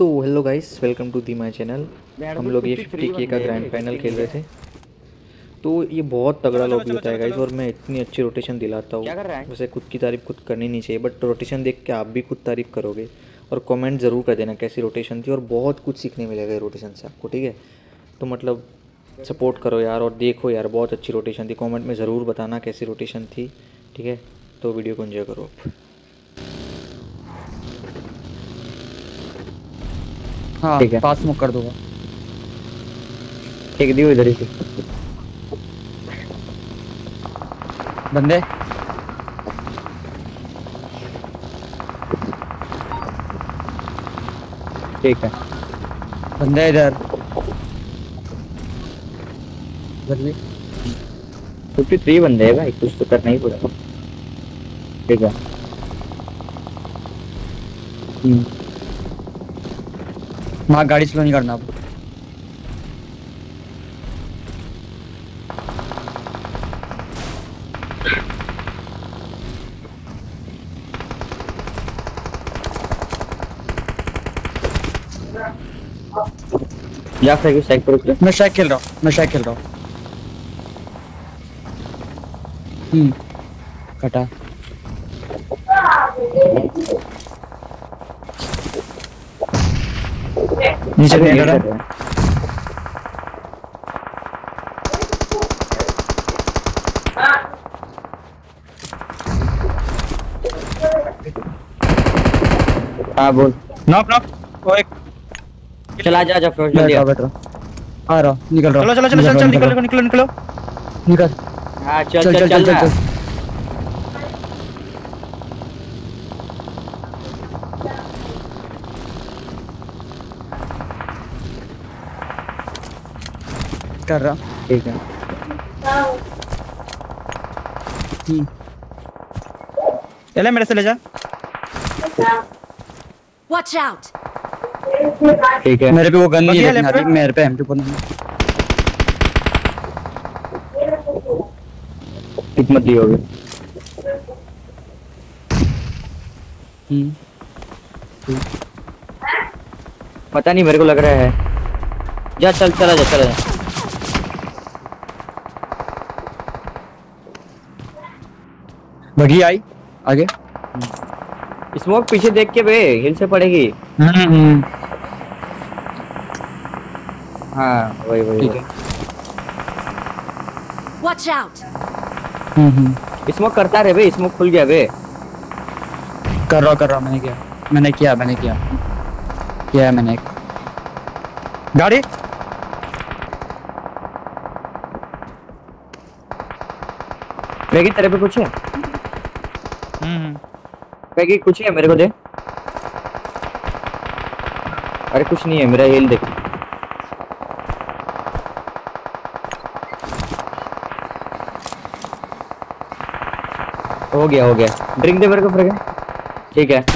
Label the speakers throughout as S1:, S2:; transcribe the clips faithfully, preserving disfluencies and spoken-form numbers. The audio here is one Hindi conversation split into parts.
S1: तो hello guys, welcome to the my channel. हम लोग ये फिफ्टी के का ग्रैंड फाइनल खेल रहे थे। तो ये बहुत तगड़ा लॉबी होता है गाइस, और मैं इतनी अच्छी रोटेशन दिलाता हूँ। वैसे खुद की तारीफ खुद करनी नहीं चाहिए, बट रोटेशन देख के आप भी खुद तारीफ करोगे। और कमेंट ज़रूर कर देना कैसी रोटेशन थी, और बहुत कुछ सीखने मिलेगा रोटेशन से आपको, ठीक है। तो मतलब सपोर्ट करो यार, और देखो यार बहुत अच्छी रोटेशन थी। कमेंट में ज़रूर बताना कैसी रोटेशन थी, ठीक है। तो वीडियो को एंजॉय करो आप।
S2: हाँ ठीक है, पास मुक कर दूंगा। ठीक दियो इधर ही बंदे। ठीक है, बंदे इधर इधर भी फिफ्टी थ्री बंदे हैं भाई, कुछ तो करना ही पड़ेगा। ठीक है। हम्म, वहाँ गाड़ी स्लो नहीं करना अब। या फिर साइड पर मैं स्ट्राइक खेल रहा हूँ, मैं स्ट्राइक खेल रहा हूँ। हम्म कटा नीचे नहीं कर रहा। हाँ बोल।
S3: नॉक नॉक वो एक
S2: चला जा जा फ्लोर जल्दी आ। बैठ रहा आ रहा निकल रहा।
S3: चलो चलो चलो चल चल निकलो निकलो निकलो
S2: निकल। हाँ चल चल चल चल चल कर रहा। ठीक है। हम्म
S3: चले मेरे से ले जा।
S4: Watch out!
S2: ठीक है। मेरे पे वो गन नहीं है, लेकिन अभी मेरे पे एम टू नहीं। हिम्मत दी होगी। हम्म पता नहीं, मेरे को लग रहा है। जा चल चला जा चला जा। बगी आई आगे। स्मोक पीछे देख के बे, हिल से पड़ेगी। हम्म हाँ वही वही ठीक है।
S4: Watch out!
S2: हम्म स्मोक करता रहे बे, स्मोक खुल गया बे। कर रहा कर रहा मैंने किया मैंने किया मैंने किया किया है मैंने।
S3: गाड़ी
S2: बेगी तेरे पे कुछ है?
S3: हम्म
S2: बेगी कुछ है मेरे को दे। अरे कुछ नहीं है, मेरा हेल देख। हो गया हो गया। ड्रिंक दे मेरे को फिर। ठीक है।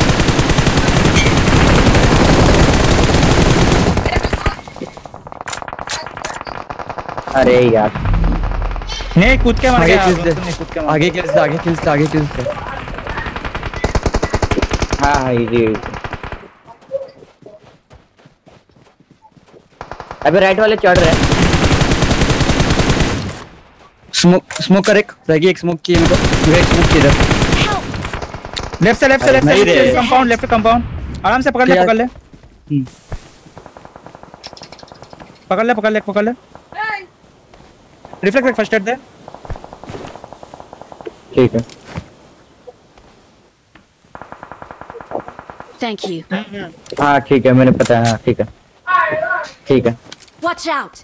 S2: अरे यार
S3: नहीं कूद के मर गया।
S2: आगे किल से आगे किल से आगे किल से। हाँ हाँ इजी। अबे राइट वाले चढ़ रहे हैं। स्मोक स्मोक कर एक रैगी एक स्मोक की मेरे को। एक स्मोक की इधर
S3: लेफ्ट से लेफ्ट से लेफ्ट से कंपाउंड लेफ्ट कंपाउंड आराम से पकड़ ले पकड़ ले पकड़ ले पकड़ ले पकड़ ले। रिफ्लेक्ट फर्स्ट एड दे।
S2: ठीक है।
S4: Thank you.
S2: हाँ ठीक है, मैंने पता है। हाँ ठीक है ठीक है।
S4: Watch out!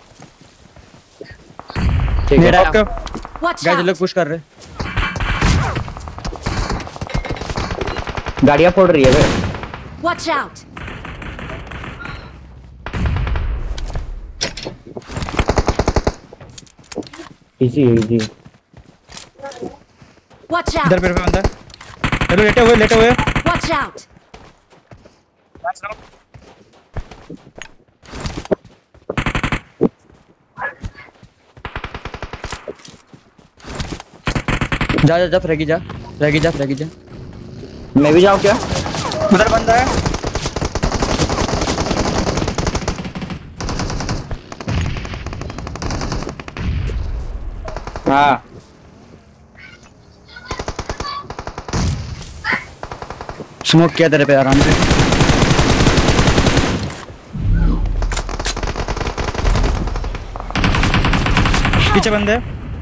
S2: ठीक है।
S3: Okay
S4: Watch
S2: guys
S4: out!
S2: लोग पुश कर रहे। गाड़ियाँ फोड़ रही है बे।
S4: Watch out!
S2: Easy easy.
S4: Watch out!
S3: इधर मेरे पे बंदा। चलो लेटे हुए लेटे हुए।
S4: Watch out!
S2: जा जा जा फ्रैगी जा फ्रैगी जा फ्रैगी जा। मैं भी जाऊँ क्या?
S3: उधर बंदा है।
S2: हाँ
S3: स्मोक किया तेरे पे आराम से। पीछे बंदे।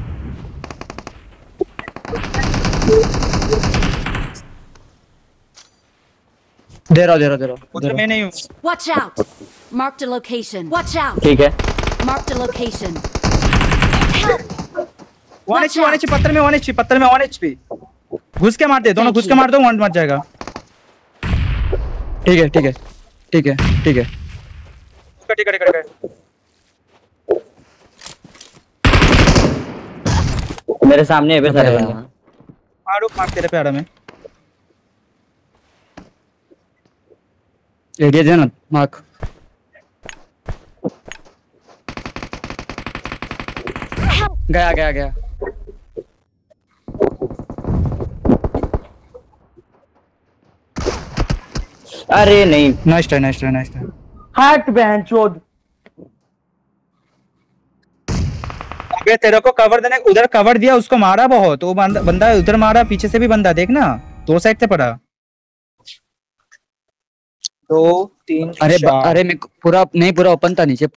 S3: दे रहा दे रहा दे रहा उधर मैं नहीं हूँ।
S4: Watch out! Marked a location. Watch out!
S2: ठीक है।
S4: Marked a location.
S3: One HP one HP पत्थर में वन एचपी पत्थर में वन एचपी। घुस के मार दे दोनों घुस के मार दो वन मर जाएगा। ठीक है ठीक है ठीक है ठीक है ठीक है ठीक है।
S2: मेरे सामने है बे सारे बंदे।
S3: मारो मार तेरे पे आ रहा मैं। एरिया दे ना मार्क। गया गया गया।
S2: अरे नहीं
S3: nice try nice try nice try.
S2: हट बहन चोद।
S3: अबे तेरे को कवर देने उधर कवर दिया उसको मारा बहुत वो बंदा बंदा उधर मारा पीछे से भी बंदा देख ना दो साइड से पड़ा। दो तीन
S2: अरे अरे मैं पूरा नहीं पूरा ओपन था नीचे